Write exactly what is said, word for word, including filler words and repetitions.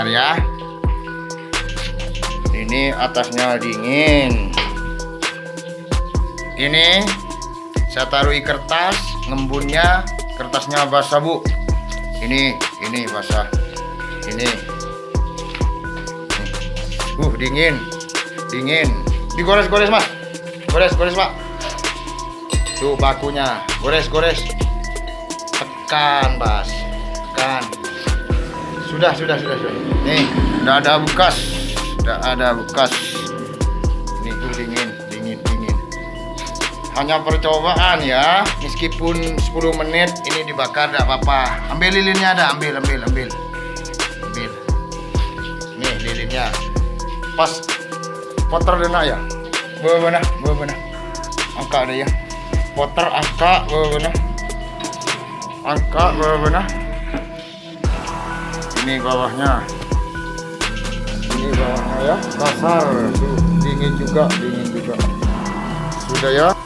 Bentar ya. Ini atasnya dingin. Ini saya taruh di kertas, ngembunnya kertasnya basah bu. Ini, ini basah. Ini. Uh dingin, dingin. Digores-gores mas, gores-gores pak. Tuh bakunya, gores-gores. Tekan bas, tekan. Sudah, sudah, sudah, sudah. Nih, udah ada bekas, udah ada bekas. Ini tuh dingin, dingin, dingin. Hanya percobaan ya, meskipun sepuluh menit ini dibakar tidak apa-apa. Ambil lilinnya ada, ambil, ambil, ambil, ambil. Nih lilinnya, pas poter dena ya. Bawa mana, bawa mana. Angka ada ya. Poter angka, bawa mana. Angka, bawa mana. Ini bawahnya, ini bawahnya ya, dasar tuh dingin juga, dingin juga. Sudah ya.